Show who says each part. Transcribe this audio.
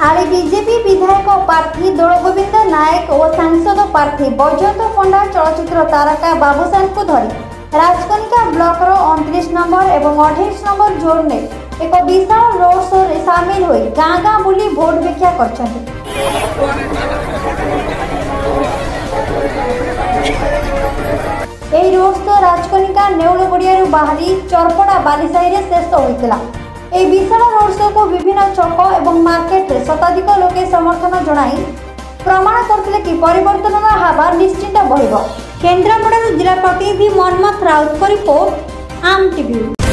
Speaker 1: हाली बीजेपी विधायक प्रार्थी दौलगोविंद नायक और सांसद प्रार्थी बैजयंत पंडा चलचित्र तारका बाबूशान को धरी राजकनिका ब्लॉक 29 नंबर और 28 नंबर जोन में एक विशाल रोड शो रे सामिल हो गाँ गाँ बुली भोट भिक्षा कर रोड शो राजकनिका नेउलगड़िया बाहरी चरपड़ा बालीसाही शेष होता। यह विशाल रोड शो को विभिन्न चौक और मार्केट रे शताधिक लोके समर्थन जणाई प्रमाण करथिले कि परिवर्तन हावा निश्चिंत बढ़िबो। केन्द्रापड़ा जिला प्रतिनिधि मनमथ राउत को रिपोर्ट आम टीवी।